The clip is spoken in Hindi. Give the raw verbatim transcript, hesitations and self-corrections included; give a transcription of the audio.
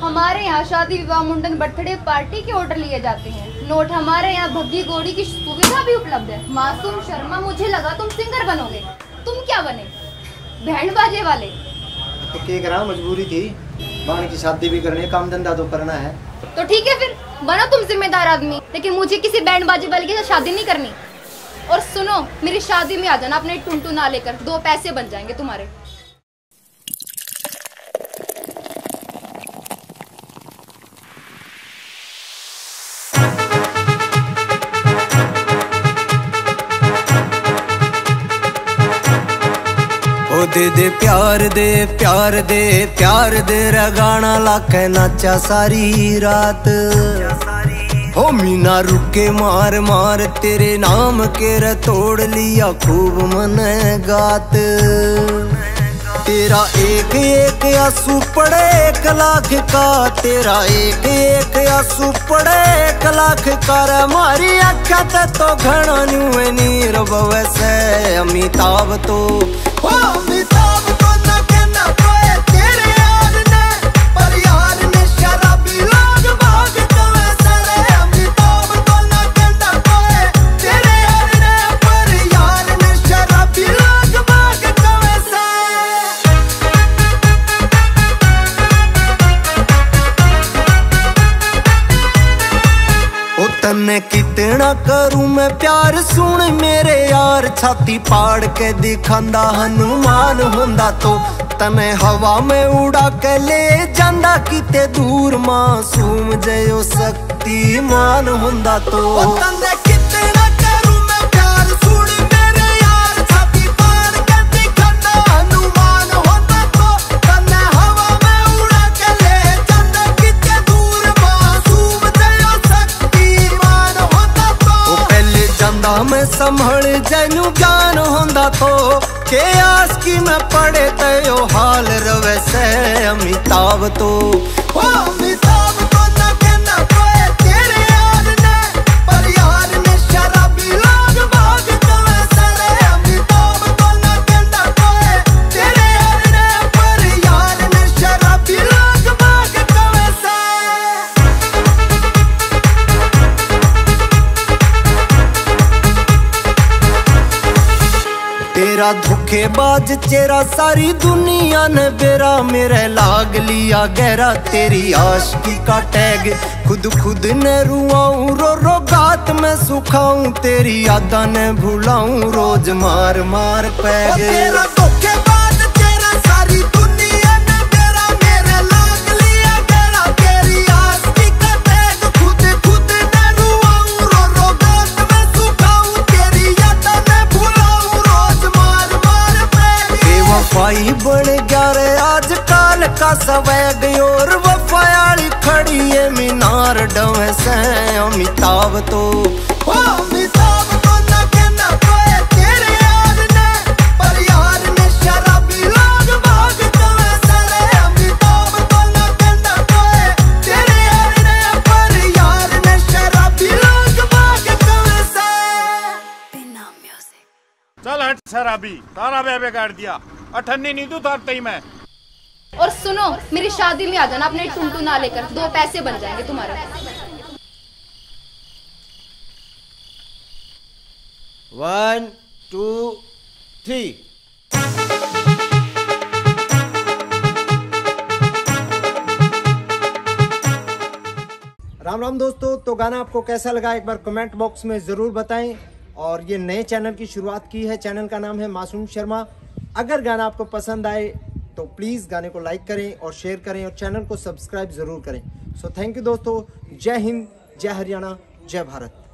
हमारे यहाँ शादी विवाह मुंडन बर्थडे पार्टी के ऑर्डर लिए जाते हैं। नोट हमारे यहाँ भग्गी गोड़ी की सुविधा भी उपलब्ध है। मासूम शर्मा, मुझे लगा तुम सिंगर बनोगे, तुम क्या बने? बैंड बाजे वाले। तो क्या करा, मजबूरी थी, बाण की शादी भी करनी है, काम धंधा तो करना है। तो ठीक है फिर बनो तुम जिम्मेदार आदमी, लेकिन मुझे किसी बैंड बाजे वाले के साथ शादी नहीं करनी। और सुनो, मेरी शादी में आ जाना अपने टुनटू ना लेकर, दो पैसे बन जाएंगे तुम्हारे। ओ दे दे प्यार दे प्यार दे प्यार दे रा गाना लाके नाचा सारी रात। हो मीना रुके मार मार तेरे नाम के रे तोड़ लिया खूब मन गात। तेरा एक एक आंसू पड़े एक लाख का, तेरा एक एक आंसू पड़े एक लाख का रे मारी आख्या ते तो घना न्यू नीर बवे से अमिताभ तो ओ अमिताभ तो ना कहना पाए तेरे यार ने, पर यार ने शराबी लोग भाग कवे सरे। अमिताभ तो ना कहना पाए तेरे यार ने, पर यार ने शराबी लोग भाग कवे से। ओ तन्ने कितना करूं मैं प्यार सुन मेरे यार, छाती पाड़ के दिखांदा हनुमान हुंदा तो तने हवा में उड़ा के ले जांदा किते दूर मासूम जयो शक्तिमान हुंदा तो। ओ तन्ने कितना करूं मैं प्यार सुन मेरे यार, छाती पाड़ के दिखांदा हनुमान हुंदा तो तने हवा में उड़ा के ले जांदा किते दूर मासूम जयो शक्तिमान हुंदा तो। ओ पहले जांदा मैं संभल जैनू ज्ञान होंदा तो के आस की मैं पड़े तयो हाल रवे से अमिताभ तो ओ अमिताभ तो ना कहना पाए तेरे यार ने, पर यार ने शराबी लोग भाग कवे सरे। अमिताभ तो ना कहना पाए तेरे यार ने, पर यार ने शराबी लोग भाग कवे से। तेरा धोखेबाज चेहरा सारी दुनिया ने बेरा मेरे लाग लिया गहरा। तेरी आशिकी का टैग खुद खुद ने रुआऊं, रो रो गात में सुखाऊं, तेरी यादा ने भुलाऊं रोज मार मार पैग। तेरा धोखेबाज चेहरा सारी दुनिया ने बेरा मेरे लाग लिया गहरा। तेरी आशिकी का टैग खुद खुद ने रुआऊं, रो रो गात में सुखाऊं, तेरी यादा ने भुलाऊं रोज मार मार पैग। बेवफाई बन गया रे आज काल का सवैग, और वफायाली खड़ी है मीनार डवे से अमिताभ तो ओ अमिताभ तो ना कहना पाए तेरे यार ने, पर यार ने शराबी लोग भाग कवे सरे। अमिताभ तो ना कहना पाए तेरे यार ने, पर यार ने शराबी लोग भाग कवे से। बिना म्यूजिक चल हट शराबी, तारा बे बिगाड़ दिया, अठन्नी नहीं तू तारते मैं। और सुनो, मेरी शादी में आ जाना अपने टुनटू ना लेकर, दो पैसे बन जाएंगे तुम्हारे। One two three. Ram Ram दोस्तों, तो गाना आपको कैसा लगा एक बार कमेंट बॉक्स में ज़रूर बताएं। और ये नए चैनल की शुरुआत की है, चैनल का नाम है मासूम शर्मा। अगर गाना आपको पसंद आए तो प्लीज़ गाने को लाइक करें और शेयर करें और चैनल को सब्सक्राइब ज़रूर करें। सो थैंक यू दोस्तों, जय हिंद, जय हरियाणा, जय भारत।